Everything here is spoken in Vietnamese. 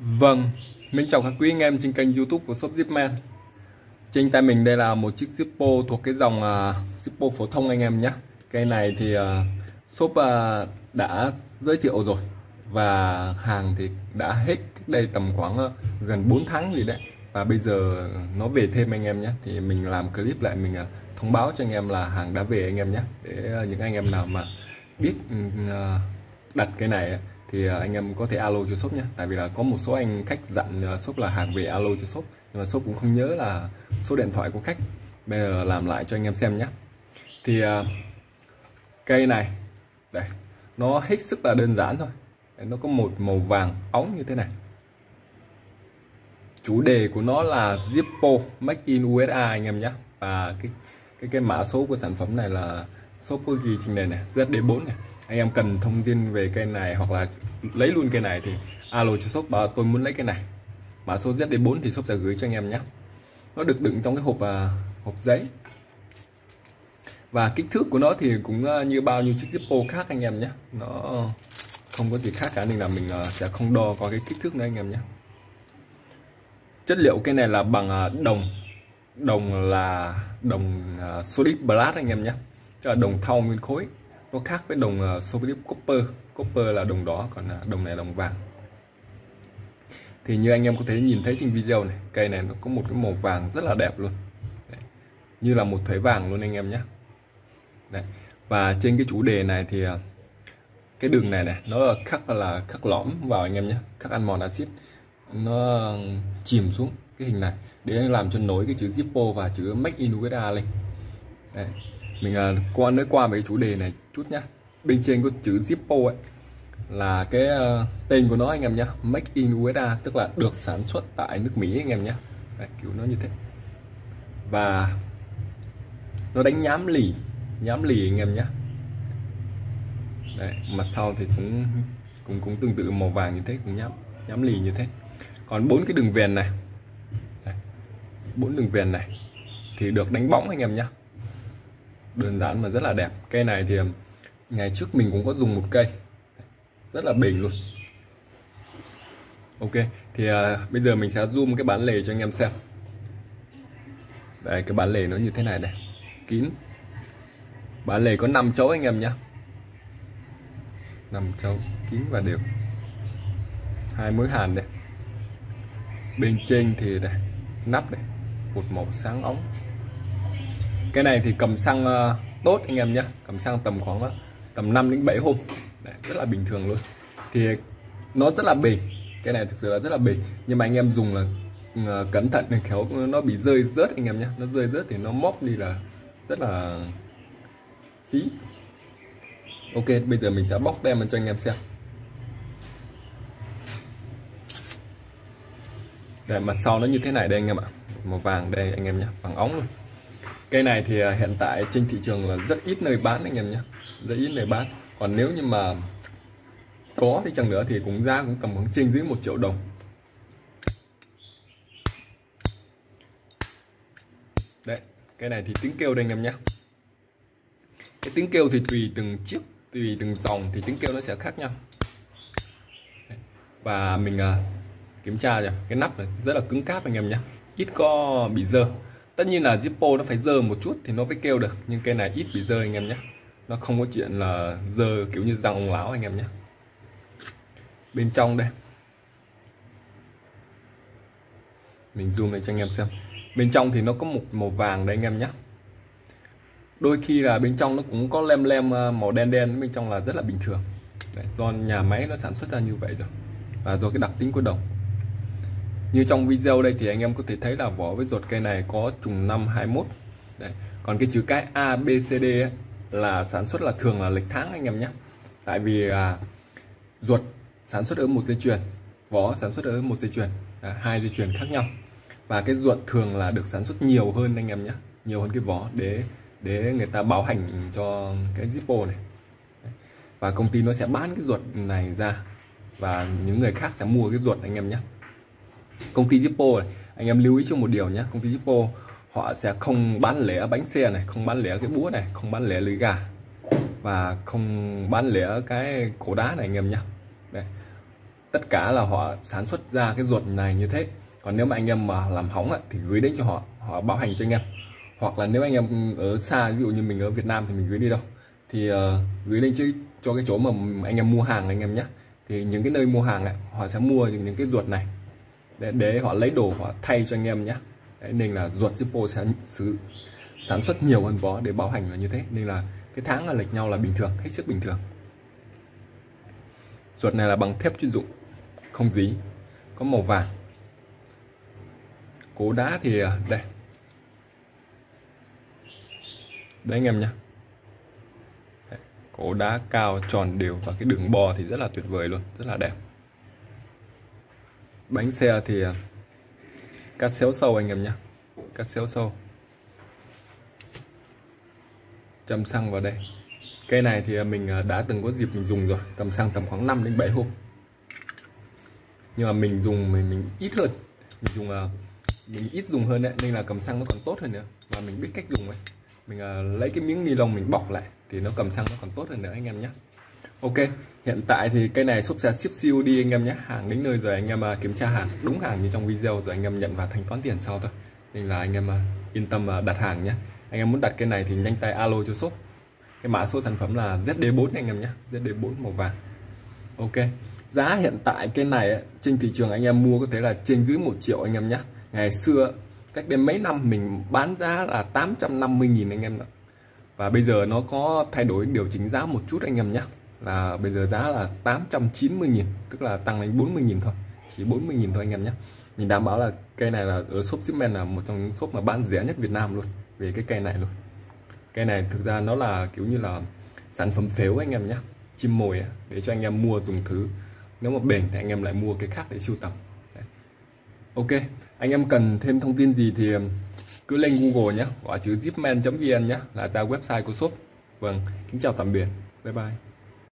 Vâng, mình chào các quý anh em trên kênh YouTube của shop Zipman. Trên tay mình đây là một chiếc Zippo thuộc cái dòng Zippo phổ thông anh em nhé. Cây này thì shop đã giới thiệu rồi và hàng thì đã hết cách đây tầm khoảng gần 4 tháng gì đấy. Và bây giờ nó về thêm anh em nhé. Thì mình làm clip lại mình thông báo cho anh em là hàng đã về anh em nhé. Để những anh em nào mà biết đặt cái này thì anh em có thể alo cho shop nhé. Tại vì là có một số anh khách dặn shop là hàng về alo cho shop, nhưng mà shop cũng không nhớ là số điện thoại của khách. Bây giờ làm lại cho anh em xem nhé. Thì cây này đây, nó hết sức là đơn giản thôi. Nó có một màu vàng óng như thế này. Chủ đề của nó là Zippo Make in USA anh em nhé. Và cái mã số của sản phẩm này là shop có ghi trên này này, ZD4 này. Anh em cần thông tin về cây này hoặc là lấy luôn cây này thì alo cho shop bảo tôi muốn lấy cái này. Mã số ZD4 thì shop sẽ gửi cho anh em nhé. Nó được đựng trong cái hộp giấy. Và kích thước của nó thì cũng như bao nhiêu chiếc Zippo khác anh em nhé. Nó không có gì khác cả nên là mình sẽ không đo có cái kích thước nữa anh em nhé. Chất liệu cái này là bằng đồng solid brass anh em nhé, tức là đồng thau nguyên khối. Nó khác với đồng solid copper là đồng đỏ, còn đồng này là đồng vàng. Thì như anh em có thể nhìn thấy trên video này, cây này nó có một cái màu vàng rất là đẹp luôn. Đấy, như là một thỏi vàng luôn anh em nhé. Đấy. Và trên cái chủ đề này thì cái đường này nó là khắc lõm vào anh em nhé, khắc ăn mòn axit, nó chìm xuống cái hình này để làm cho nối cái chữ Zippo và chữ Make in USA lên. Đây, mình nói qua về cái chủ đề này chút nhé. Bên trên có chữ Zippo ấy là cái tên của nó anh em nhé, Make in USA, tức là được sản xuất tại nước Mỹ anh em nhé. Đây, kiểu nó như thế. Và nó đánh nhám lì anh em nhé. Đây, mặt sau thì cũng tương tự màu vàng như thế, cũng nhám lì như thế. Còn 4 cái đường viền này, 4 đường viền này thì được đánh bóng anh em nhé. Đơn giản mà rất là đẹp. Cây này thì ngày trước mình cũng có dùng một cây rất là bền luôn. Ok, thì bây giờ mình sẽ zoom cái bán lề cho anh em xem. Đây, cái bán lề nó như thế này này, kín. Bán lề có 5 chấu anh em nhé, 5 chấu kín và đều. 2 mối hàn đây. Bên trên thì đây, nắp đây, một màu sáng óng. Cái này thì cầm xăng tốt anh em nhé, cầm xăng tầm 5 đến 7 hôm. Đấy, rất là bình thường luôn. Thì nó rất là bền, cái này thực sự là rất là bền, nhưng mà anh em dùng là cẩn thận đừng khéo nó bị rơi rớt anh em nhé. Nó rơi rớt thì nó móc đi là rất là phí. Ok, bây giờ mình sẽ bóc tem cho anh em xem. Đây, mặt sau nó như thế này đây anh em ạ, màu vàng đây anh em nhé, vàng óng luôn. Cây này thì hiện tại trên thị trường là rất ít nơi bán anh em nhé, rất ít nơi bán. Còn nếu như mà có thì chăng nữa thì cũng giá cũng tầm khoảng trên dưới 1 triệu đồng. Đấy, cái này thì tiếng kêu đây anh em nhé. Cái tiếng kêu thì tùy từng chiếc, tùy từng dòng thì tiếng kêu nó sẽ khác nhau. Đấy. Và mình kiểm tra rồi, cái nắp này rất là cứng cáp anh em nhé, ít có bị dơ. Tất nhiên là Zippo nó phải dơ một chút thì nó mới kêu được, nhưng cây này ít bị dơ anh em nhé. Nó không có chuyện là dơ kiểu như răng ông lão anh em nhé. Bên trong đây mình zoom lên cho anh em xem. Bên trong thì nó có một màu vàng đây anh em nhé. Đôi khi là bên trong nó cũng có lem màu đen bên trong là rất là bình thường. Đấy, do nhà máy nó sản xuất ra như vậy rồi, và do cái đặc tính của đồng. Như trong video đây thì anh em có thể thấy là vỏ với ruột cây này có trùng năm 21. Đấy. Còn cái chữ cái A, B, C, D ấy, là sản xuất là thường là lệch tháng anh em nhé. Tại vì ruột sản xuất ở một dây chuyền, vỏ sản xuất ở một dây chuyền, 2 dây chuyền khác nhau. Và cái ruột thường là được sản xuất nhiều hơn anh em nhé, nhiều hơn cái vỏ để người ta bảo hành cho cái Zippo này. Và công ty nó sẽ bán cái ruột này ra và những người khác sẽ mua cái ruột anh em nhé. Công ty Zippo này, anh em lưu ý cho một điều nhé, công ty Zippo họ sẽ không bán lẻ bánh xe này, không bán lẻ cái búa này, không bán lẻ lưỡi gà và không bán lẻ cái cổ đá này anh em nhé. Đây. tất cả là họ sản xuất ra cái ruột này như thế. Còn nếu mà anh em mà làm hỏng thì gửi đến cho họ, họ bảo hành cho anh em. Hoặc là nếu anh em ở xa, ví dụ như mình ở Việt Nam thì mình gửi đi đâu thì gửi lên cho cái chỗ mà anh em mua hàng anh em nhé. Thì những cái nơi mua hàng họ sẽ mua những cái ruột này để họ lấy đồ họ thay cho anh em nhé. Đấy, nên là ruột Zippo sẽ sản xuất nhiều hơn vó để bảo hành là như thế, nên là cái tháng là lệch nhau là bình thường, hết sức bình thường. Ruột này là bằng thép chuyên dụng, không dí, có màu vàng. Cố đá thì đây đấy anh em nhé. Cố đá cao tròn đều và cái đường bo thì rất là tuyệt vời luôn, rất là đẹp. Bánh xe thì cắt xéo sâu anh em nhé, cắt xéo sâu. Châm xăng vào đây. Cây này thì mình đã từng có dịp mình dùng rồi, cầm xăng tầm khoảng 5 đến 7 hôm. Nhưng mà mình dùng mình ít hơn, mình ít dùng hơn đấy, nên là cầm xăng nó còn tốt hơn nữa. Và mình biết cách dùng ấy, mình lấy cái miếng ni lông mình bọc lại thì nó cầm xăng nó còn tốt hơn nữa anh em nhé. Ok, hiện tại thì cây này shop sẽ ship COD anh em nhé. Hàng đến nơi rồi anh em kiểm tra hàng đúng hàng như trong video rồi anh em nhận và thanh toán tiền sau thôi. Nên là anh em yên tâm đặt hàng nhé. Anh em muốn đặt cây này thì nhanh tay alo cho shop. Cái mã số sản phẩm là ZD4 anh em nhé, ZD4 màu vàng. Ok, giá hiện tại cây này trên thị trường anh em mua có thể là trên dưới 1 triệu anh em nhé. Ngày xưa cách đây mấy năm mình bán giá là 850.000 anh em ạ. Và bây giờ nó có thay đổi điều chỉnh giá một chút anh em nhé. Là bây giờ giá là 890.000, tức là tăng lên 40.000 thôi, chỉ 40.000 thôi anh em nhé. Mình đảm bảo là cây này là ở shop Shipman là một trong những shop mà bán rẻ nhất Việt Nam luôn về cái cây này luôn. Cây này thực ra nó là kiểu như là sản phẩm phếu anh em nhé, chim mồi để cho anh em mua dùng thử. Nếu mà bền thì anh em lại mua cái khác để sưu tầm. Đấy. Ok, anh em cần thêm thông tin gì thì cứ lên Google nhé, gọi chữ zipman.vn nhé, là ra website của shop. Vâng, kính chào tạm biệt, bye bye.